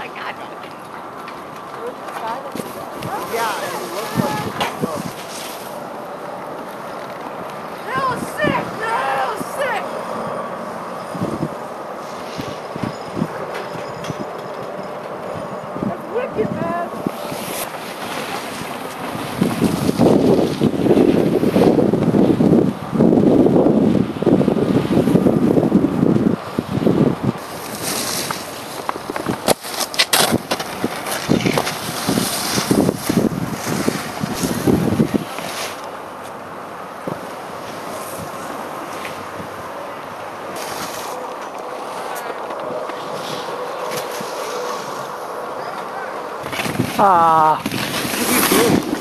my God. Yeah, and it looks like They're all sick. They're all sick. That's wicked, man. what are you doing?